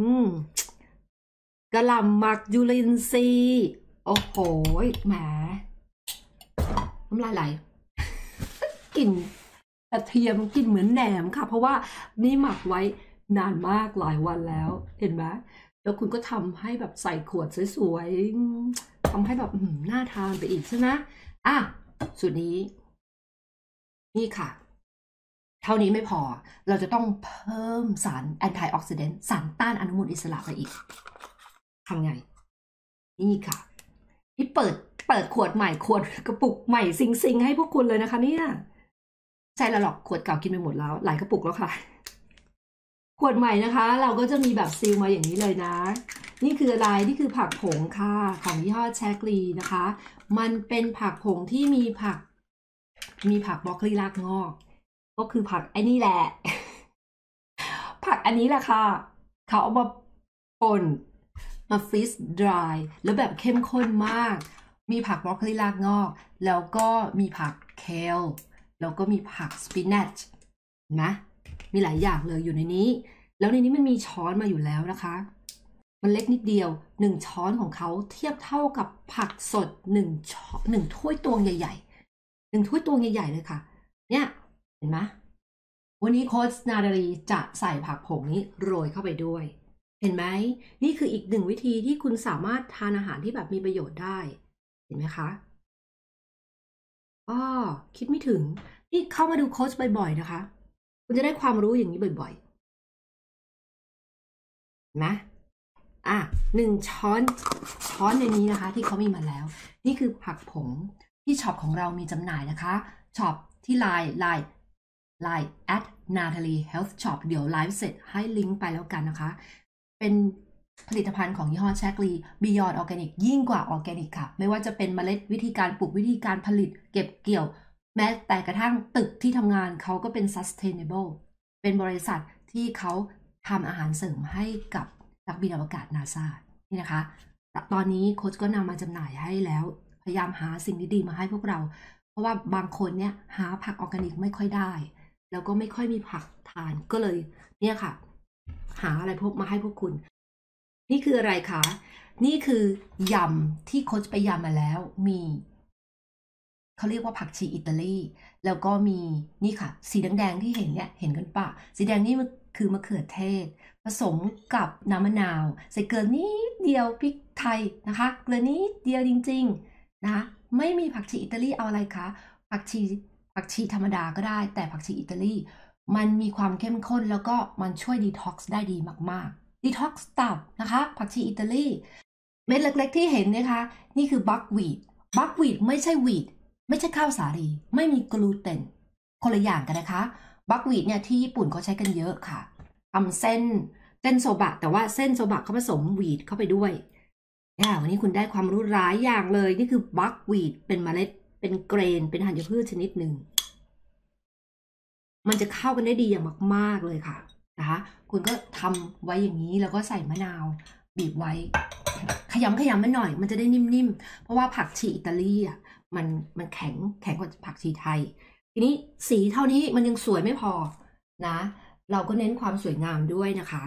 อกระหล่ำหมักจุลินทรีย์โอ้โหแหมน้ำลายไหลกลิ่นกระเทียมกลิ่นเหมือนแหนมค่ะเพราะว่านี่หมักไว้นานมากหลายวันแล้วเห็นไหมแล้วคุณก็ทำให้แบบใส่ขวดสวยๆทำให้แบบน่าทานไปอีกใช่ไหมอ่ะสูตรนี้นี่ค่ะเท่านี้ไม่พอเราจะต้องเพิ่มสารแอนตี้ออกซิแดนต์สารต้านอนุมูลอิสระไปอีกทำไงนี่ค่ะที่เปิดเปิดขวดใหม่ขวดกระปุกใหม่ซิงๆให้พวกคุณเลยนะคะเนี่ยใช่แล้วหรอกขวดเก่ากินไปหมดแล้วหลายกระปุกแล้วค่ะขวดใหม่นะคะเราก็จะมีแบบซีลมาอย่างนี้เลยนะนี่คืออะไรนี่คือผักผงค่ะของยี่ห้อแชกลีนะคะมันเป็นผักผงที่มีผักมีผักบรอกโคลีรากงอกก็คือผักไอ้นี่แหละผักอันนี้แหละค่ะเขาเอามาป่นมาฟรีซดรายแล้วแบบเข้มข้นมากมีผักบรอกโคลีรากงอกแล้วก็มีผักเคลแล้วก็มีผักสปินัชนะมีหลายอย่างเลยอยู่ในนี้แล้วในนี้มันมีช้อนมาอยู่แล้วนะคะมันเล็กนิดเดียวหนึ่งช้อนของเขาเทียบเท่ากับผักสดหนึ่งช้อนหนึ่งถ้วยตวงใหญ่ๆหนึ่งถ้วยตวงใหญ่ๆเลยค่ะเนี่ยเห็นไหมวันนี้โค้ชนาดาลีจะใส่ผักผงนี้โรยเข้าไปด้วยเห็นไหมนี่คืออีกหนึ่งวิธีที่คุณสามารถทานอาหารที่แบบมีประโยชน์ได้เห็นไหมคะอ๋อคิดไม่ถึงนี่เข้ามาดูโค้ชบ่อยๆนะคะคุณจะได้ความรู้อย่างนี้บ่อยๆเห็นไหมอ่ะหนึ่งช้อนช้อนในนี้นะคะที่เขามีมาแล้วนี่คือผักผงที่ช็อปของเรามีจำหน่ายนะคะช็อปที่ไลน์ไลน์ไลน์ at Natalie Health Shop เดี๋ยวไลฟ์เสร็จให้ลิงก์ไปแล้วกันนะคะเป็นผลิตภัณฑ์ของยี่ห้อแชคลี Beyond Organic ยิ่งกว่าออร์แกนิกค่ะไม่ว่าจะเป็นเมล็ดวิธีการปลูกวิธีการผลิตเก็บเกี่ยวแม้แต่กระทั่งตึกที่ทำงานเขาก็เป็น sustainable เป็นบริษัทที่เขาทำอาหารเสริมให้กับนักบินอวกาศนาซานี่นะคะตอนนี้โค้ชก็นำมาจำหน่ายให้แล้วพยายามหาสิ่งดีๆมาให้พวกเราเพราะว่าบางคนเนี่ยหาผักออร์แกนิกไม่ค่อยได้แล้วก็ไม่ค่อยมีผักทานก็เลยเนี่ยค่ะหาอะไรพวกมาให้พวกคุณนี่คืออะไรคะนี่คือยำที่โค้ชไปยำมาแล้วมีเขาเรียกว่าผักชีอิตาลีแล้วก็มีนี่ค่ะสีแดงๆที่เห็นเนี่ยเห็นกันปะสีแดงนี่มันคือมะเขือเทศผสมกับน้ำมะนาวใส่เกลือนิดเดียวพริกไทยนะคะเกลือนิดเดียวจริงๆนะไม่มีผักชีอิตาลีเอาอะไรคะผักชีผักชีธรรมดาก็ได้แต่ผักชีอิตาลีมันมีความเข้มข้นแล้วก็มันช่วยดีท็อกซ์ได้ดีมากๆดีท็อกซ์ตับนะคะผักชีอิตาลีเม็ดเล็กๆที่เห็นนะคะนี่คือบัควีทบัควีทไม่ใช่วีทไม่ใช่ข้าวสาลีไม่มีกลูเตนคนละอย่างกันนะคะบัควีทเนี่ยที่ญี่ปุ่นเขาใช้กันเยอะค่ะทำเส้นเส้นโซบะแต่ว่าเส้นโซบะเขาผสมวีทเข้าไปด้วยเนี่ยวันนี้คุณได้ความรู้หลายอย่างเลยนี่คือบัควีทเป็นเมล็ดเป็นเกรนเป็นธัญพืชชนิดหนึ่งมันจะเข้ากันได้ดีอย่างมากๆเลยค่ะนะคะคุณก็ทำไว้อย่างนี้แล้วก็ใส่มะนาวบีบไว้ขยำขยำมันหน่อยมันจะได้นิ่มๆเพราะว่าผักชีอิตาลีอ่ะมันมันแข็งแข็งกว่าผักชีไทยทีนี้สีเท่านี้มันยังสวยไม่พอนะเราก็เน้นความสวยงามด้วยนะคะ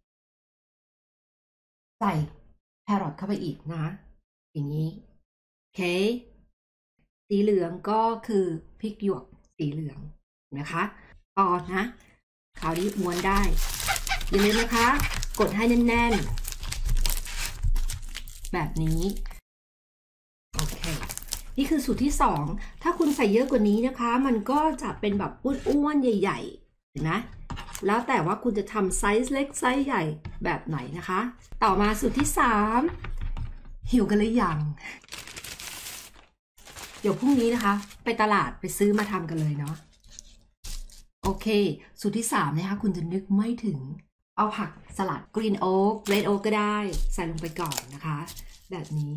ใส่แครอทเข้าไปอีกนะอย่างนี้โอเคสีเหลืองก็คือพริกหยวกสีเหลืองนะคะพอนะคราวนี้ม้วนได้อย่าลืมนะคะกดให้แน่นๆแบบนี้โอเคนี่คือสูตรที่สองถ้าคุณใส่เยอะกว่านี้นะคะมันก็จะเป็นแบบอ้วนๆใหญ่ๆเห็นไหมแล้วแต่ว่าคุณจะทำไซส์เล็กไซส์ใหญ่แบบไหนนะคะต่อมาสูตรที่สามหิวกันหรือยังเดี๋ยวพรุ่งนี้นะคะไปตลาดไปซื้อมาทำกันเลยเนาะโอเคสูตรที่สามนะคะคุณจะนึกไม่ถึงเอาผักสลัดกรีนโอ๊กเรดโอ๊กก็ได้ใส่ลงไปก่อนนะคะแบบนี้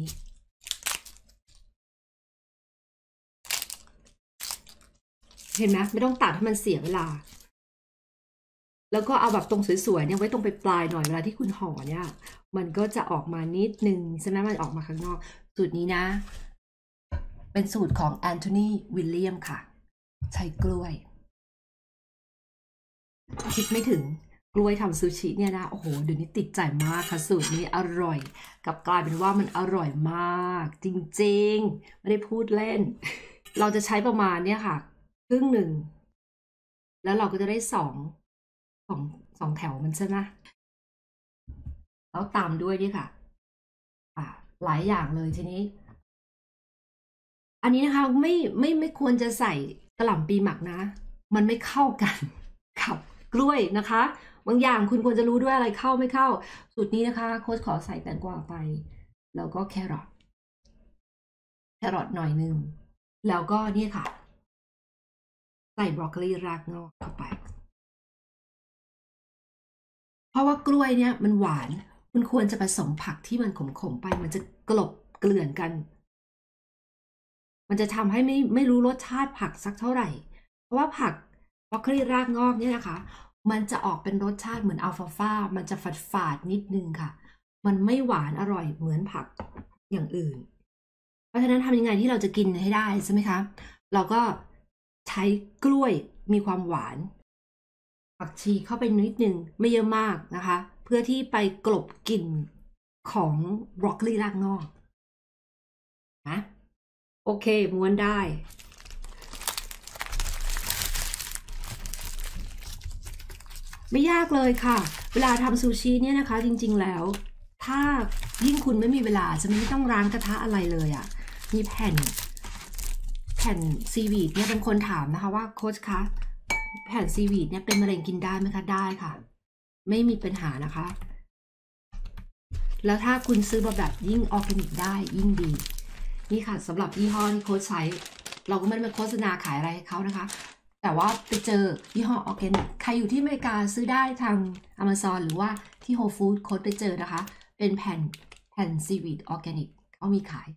เห็นไหมไม่ต้องตัดให้มันเสียเวลาแล้วก็เอาแบบตรงสวยๆเนี่ยไว้ตรงไปปลายหน่อยเวลาที่คุณห่อเนี่ยมันก็จะออกมานิดนึงใช่ไหมมันออกมาข้างนอกสูตรนี้นะเป็นสูตรของแอนโทนีวิลเลียมค่ะใช้กล้วยคิดไม่ถึงกล้วยทำซูชิเนี่ยนะโอ้โหเดี๋ยวนี้ติดใจมากค่ะสูตรนี้อร่อยกับกลายเป็นว่ามันอร่อยมากจริงๆไม่ได้พูดเล่นเราจะใช้ประมาณเนี่ยค่ะครึ่งหนึ่งแล้วเราก็จะได้สองสองสองแถวมันใช่ไหมแล้วตามด้วยนี่ค่ะอ่าหลายอย่างเลยทีนี้อันนี้นะคะไม่ไม่ไม่ควรจะใส่กระหล่ำปีหมักนะมันไม่เข้ากันกับกล้วยนะคะบางอย่างคุณควรจะรู้ด้วยอะไรเข้าไม่เข้าสูตรนี้นะคะโค้ชขอใส่แตงกวาไปแล้วก็แครอทแครอทหน่อยหนึ่งแล้วก็นี่ค่ะใส่บรอกโคลีรากงอกเข้าไปเพราะว่ากล้วยเนี่ยมันหวานคุณควรจะผสมผักที่มันขมๆไปมันจะกลบเกลื่อนกันมันจะทำให้ไม่ไม่รู้รสชาติผักสักเท่าไหร่เพราะว่าผักบรอกโคลีรากงอกเนี่ยนะคะมันจะออกเป็นรสชาติเหมือนอัลฟาฟามันจะฝาดฝาดนิดนึงค่ะมันไม่หวานอร่อยเหมือนผักอย่างอื่นเพราะฉะนั้นทำยังไงที่เราจะกินให้ได้ใช่ไหมคะเราก็ใช้กล้วยมีความหวานผักชีเข้าไปนิดนึงไม่เยอะมากนะคะเพื่อที่ไปกลบกลิ่นของบรอกโคลีรากงอกนะโอเคม้วนได้ไม่ยากเลยค่ะเวลาทำซูชิเนี่ยนะคะจริงๆแล้วถ้ายิ่งคุณไม่มีเวลาจะไม่ต้องล้างกระทะอะไรเลยอะ่ะมีแผ่นแผ่นซีวีดเนี่ยเป็นคนถามนะคะว่าโค้ชคะแผ่นซีวีดเนี่ยเป็นมะเร็งกินได้ไหมคะได้ค่ะไม่มีปัญหานะคะแล้วถ้าคุณซื้อมาแบบยิ่งออร์แกนิกได้ยิ่งดีนี่ค่ะสำหรับยี่ห้อที่โค้ชใช้เราก็ไม่ได้มาโฆษณาขายอะไรให้เขานะคะแต่ว่าไปเจอยี่ห้อออร์แกนิกใครอยู่ที่อเมริกาซื้อได้ทาง Amazon หรือว่าที่ Whole Foods โค้ชไปเจอนะคะเป็นแผ่นแผ่นซีวีดออร์แกนิกเขามีขาย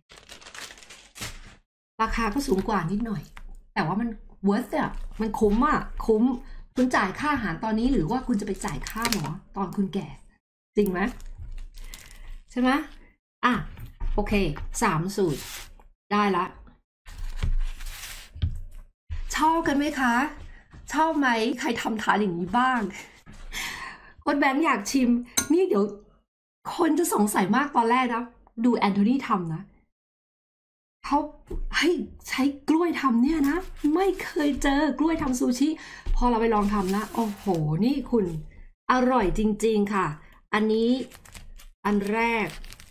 ราคาก็สูงกว่านิดหน่อยแต่ว่ามัน worth อ่ะมันคุ้มอ่ะคุ้มคุณจ่ายค่าอาหารตอนนี้หรือว่าคุณจะไปจ่ายค่าหมอตอนคุณแก่จริงไหมใช่ไหมอ่ะโอเคสามสูตรได้ละชอบกันไหมคะชอบไหมใครทำทานอย่างนี้บ้างโค้ชแบงค์อยากชิมนี่เดี๋ยวคนจะสงสัยมากตอนแรกนะดูแอนโทนีทำนะเขาให้ใช้กล้วยทำเนี่ยนะไม่เคยเจอกล้วยทำซูชิพอเราไปลองทำนะโอ้โหนี่คุณอร่อยจริงๆค่ะอันนี้อันแรก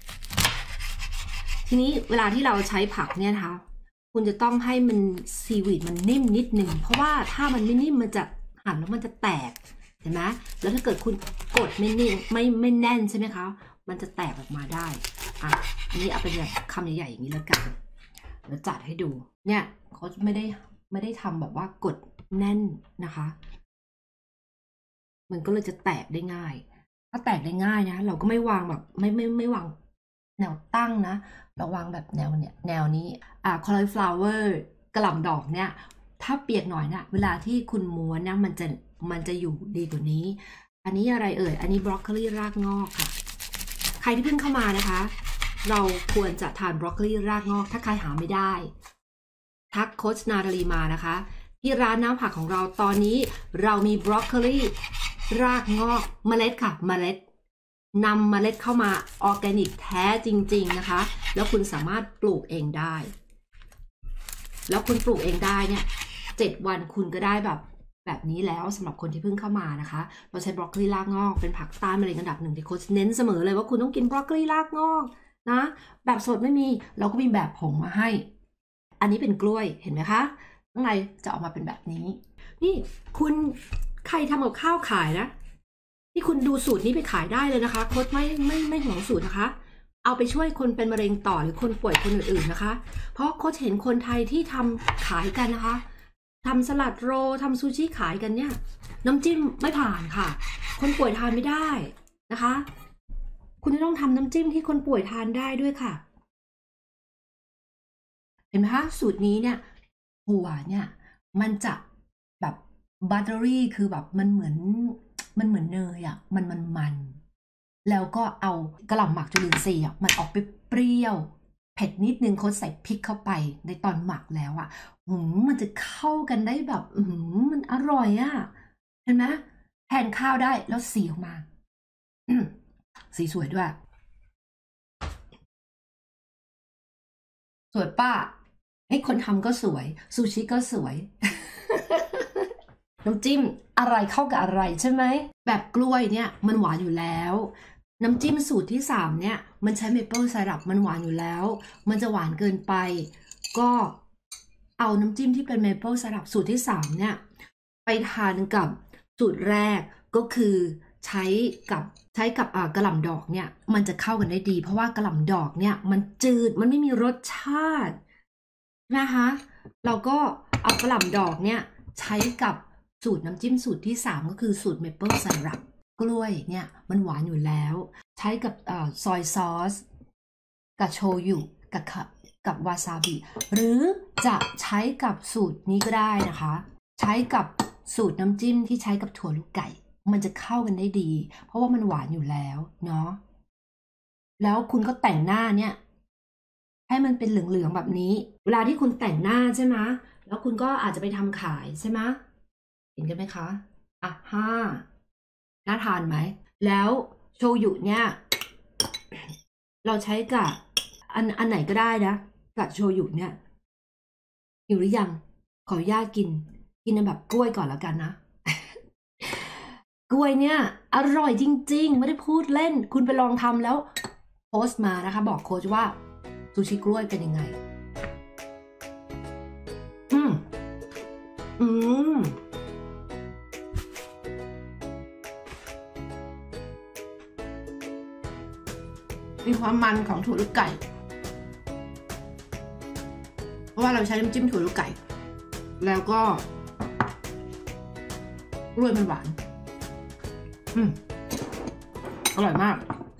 ทีนี้เวลาที่เราใช้ผักเนี่ยนะคะคุณจะต้องให้มันซีวีดมันนิ่มนิดหนึ่งเพราะว่าถ้ามันไม่นิ่มมันจะหั่นแล้วมันจะแตกเห็นไหมแล้วถ้าเกิดคุณกดไม่นิ่มไม่ไม่แน่นใช่ไหมคะมันจะแตกออกมาได้อ่ะอันนี้เอาเป็นแบบคำใหญ่ๆอย่างนี้แล้วกันแล้วจัดให้ดูเนี่ยเขาไม่ได้ไม่ได้ทำแบบว่ากดแน่นนะคะมันก็เลยจะแตกได้ง่ายถ้าแตกได้ง่ายนะเราก็ไม่วางแบบไม่ไม่ไม่วางแนวตั้งนะเราวางแบบแนวเนี่ยแนวนี้อ่า cauliflower กระหล่ำดอกเนี่ยถ้าเปียกหน่อยนะเวลาที่คุณม้วนนะมันจะมันจะอยู่ดีกว่านี้อันนี้อะไรเอ่ยอันนี้บรอกโคลีรากงอกค่ะใครที่เพิ่งเข้ามานะคะเราควรจะทานบรอกโคลีรากงอกถ้าใครหาไม่ได้ทักโค้ชนาตาลีมานะคะที่ร้านน้ำผักของเราตอนนี้เรามีบรอกโคลีรากงอกเมล็ดค่ะเมล็ดนำเมล็ดเข้ามาออร์แกนิกแท้จริงๆนะคะแล้วคุณสามารถปลูกเองได้แล้วคุณปลูกเองได้เนี่ยเจ็ดวันคุณก็ได้แบบแบบนี้แล้วสำหรับคนที่เพิ่งเข้ามานะคะเราใช้บรอกโคลีรากงอกเป็นผักต้านมะเร็งอันดับหนึ่งที่โค้ชเน้นเสมอเลยว่าคุณต้องกินบรอกโคลีรากงอกนะแบบสดไม่มีเราก็มีแบบผงมาให้อันนี้เป็นกล้วยเห็นไหมคะข้างในจะออกมาเป็นแบบนี้นี่คุณใครทำกับข้าวขายนะที่คุณดูสูตรนี้ไปขายได้เลยนะคะโค้ชไม่ไม่ไม่ห่วงสูตรนะคะเอาไปช่วยคนเป็นมะเร็งต่อหรือคนป่วยคนอื่นๆนะคะเพราะโค้ชเห็นคนไทยที่ทำขายกันนะคะทำสลัดโรทำซูชิขายกันเนี่ยน้ำจิ้มไม่ผ่านค่ะคนป่วยทานไม่ได้นะคะคุณจะต้องทำน้ำจิ้มที่คนป่วยทานได้ด้วยค่ะเห็นไหมคะสูตรนี้เนี่ยหัวเนี่ยมันจะแบบบัตเตอรี่คือแบบมันเหมือนมันเหมือนเนยอ่ะมันมันมันแล้วก็เอากระหล่ำหมักจุลินทรีย์อ่ะมันออกไปเปรี้ยวเผ็ดนิดนึงเขาใส่พริกเข้าไปในตอนหมักแล้วอ่ะหืมมันจะเข้ากันได้แบบหืมมันอร่อยอ่ะเห็นไหมแทนข้าวได้แล้วสีออกมาสีสวยด้วยสวยป้าให้คนทำก็สวยซูชิก็สวย น้ำจิ้มอะไรเข้ากับอะไรใช่ไหมแบบกล้วยเนี่ยมันหวานอยู่แล้วน้ำจิ้มสูตรที่สามเนี่ยมันใช้เมเปิลไซรัปมันหวานอยู่แล้วมันจะหวานเกินไปก็เอาน้ำจิ้มที่เป็นเมเปิลไซรัปสูตรที่สามเนี่ยไปทานกับสูตรแรกก็คือใช้กับใช้กับกระหล่ำดอกเนี่ยมันจะเข้ากันได้ดีเพราะว่ากระหล่ำดอกเนี่ยมันจืดมันไม่มีรสชาตินะคะเราก็เอากระหล่ำดอกเนี่ยใช้กับสูตรน้ำจิ้มสูตรที่สามก็คือสูตรเมเปิลไซรัปกล้วยเนี่ยมันหวานอยู่แล้วใช้กับซอยซอสกับโชยุกับกับวาซาบิหรือจะใช้กับสูตรนี้ก็ได้นะคะใช้กับสูตรน้ำจิ้มที่ใช้กับถั่วลูกไก่มันจะเข้ากันได้ดีเพราะว่ามันหวานอยู่แล้วเนาะแล้วคุณก็แต่งหน้าเนี่ยให้มันเป็นเหลืองๆแบบนี้เวลาที่คุณแต่งหน้าใช่ไหมแล้วคุณก็อาจจะไปทำขายใช่ไหมเห็นกันไหมคะอ่ะห้าน่าทานไหมแล้วโชยุเนี่ยเราใช้กับอันอันไหนก็ได้นะกับโชยุเนี่ยหิวหรือยังขออนุญาตกินกินแบบกล้วยก่อนแล้วกันนะ กล้วยเนี่ยอร่อยจริงๆไม่ได้พูดเล่นคุณไปลองทำแล้วโพสต์มานะคะบอกโค้ชว่าซูชิกล้วยเป็นยังไงอืมอืมมีความมันของถั่วลูกไก่เพราะว่าเราใช้น้ำจิ้มถั่วลูกไก่แล้วก็กล้วยมันหวานอืมอร่อยมาก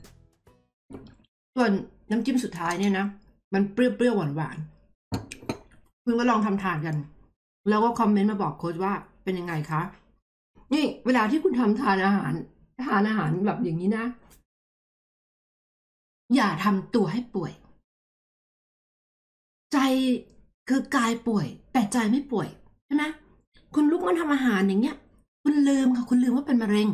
ส่วนน้ำจิ้มสุดท้ายเนี่ยนะมันเปรี้ยวๆหวานๆคุณก็ลองทำทานกันแล้วก็คอมเมนต์มาบอกโค้ชว่าเป็นยังไงคะนี่เวลาที่คุณทำทานอาหารทานอาหารแบบอย่างนี้นะอย่าทำตัวให้ป่วยใจคือกายป่วยแต่ใจไม่ป่วยใช่ไหมคุณลุกมาทำอาหารอย่างเงี้ยคุณลืมค่ะคุณลืมว่าเป็นมะเร็ง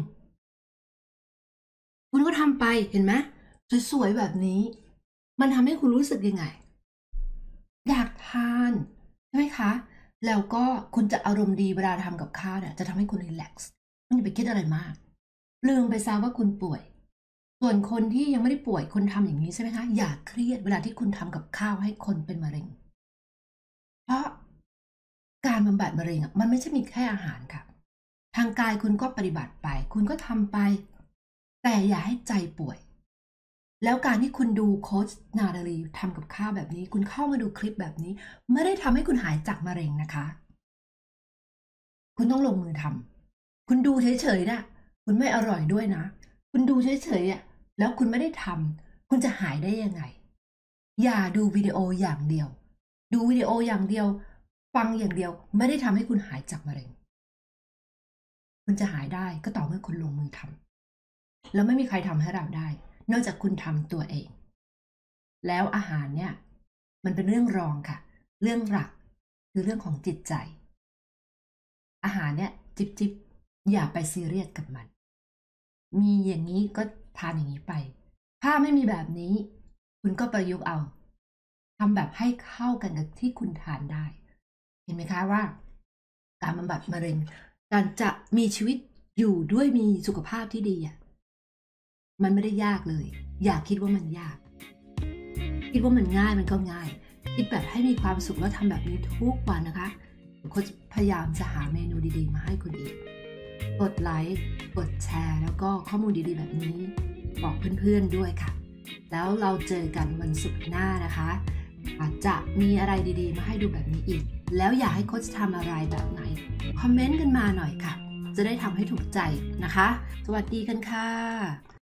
คุณก็ทำไปเห็นไหมสวยๆแบบนี้มันทำให้คุณรู้สึกยังไงอยากทานใช่ไหมคะแล้วก็คุณจะอารมณ์ดีเวลาทำกับข้าวเนี่ยจะทำให้คุณรีแลกซ์คุณอย่าไปคิดอะไรมากลืมไปซะว่าคุณป่วยส่วนคนที่ยังไม่ได้ป่วยคนทำอย่างนี้ใช่ไหมคะอย่าเครียดเวลาที่คุณทำกับข้าวให้คนเป็นมะเร็งเพราะการบำบัดมะเร็งอ่ะมันไม่ใช่มีแค่อาหารค่ะทางกายคุณก็ปฏิบัติไปคุณก็ทำไปแต่อย่าให้ใจป่วยแล้วการที่คุณดูโค้ชนาดาลีทำกับข้าวแบบนี้คุณเข้ามาดูคลิปแบบนี้ไม่ได้ทำให้คุณหายจากมะเร็งนะคะคุณต้องลงมือทำคุณดูเฉยๆนะคุณไม่อร่อยด้วยนะคุณดูเฉยๆอ่ะแล้วคุณไม่ได้ทำคุณจะหายได้ยังไงอย่าดูวิดีโออย่างเดียวดูวิดีโออย่างเดียวฟังอย่างเดียวไม่ได้ทำให้คุณหายจากมะเร็งคุณจะหายได้ก็ต่อเมื่อคุณลงมือทำแล้วไม่มีใครทำให้เราได้นอกจากคุณทำตัวเองแล้วอาหารเนี่ยมันเป็นเรื่องรองค่ะเรื่องหลักคือเรื่องของจิตใจอาหารเนี่ยจิบจิบอย่าไปซีเรียสกับมันมีอย่างนี้ก็ทานอย่างนี้ไปถ้าไม่มีแบบนี้คุณก็ประยุกต์เอาทำแบบให้เข้ากันกับที่คุณทานได้เห็นไหมคะว่าการบำบัดมะเร็งการจะมีชีวิตอยู่ด้วยมีสุขภาพที่ดีอ่ะมันไม่ได้ยากเลยอย่าคิดว่ามันยากคิดว่ามันง่ายมันก็ง่ายคิดแบบให้มีความสุขแล้วทำแบบนี้ทุกวันนะคะโค้ชพยายามจะหาเมนูดีๆมาให้คุณอีกกดไลค์กดแชร์แล้วก็ข้อมูลดีๆแบบนี้บอกเพื่อนๆด้วยค่ะแล้วเราเจอกันวันศุกร์หน้านะคะอาจจะมีอะไรดีๆมาให้ดูแบบนี้อีกแล้วอยากให้โค้ชทำอะไรแบบไหนคอมเมนต์กันมาหน่อยค่ะจะได้ทำให้ถูกใจนะคะสวัสดีกันค่ะ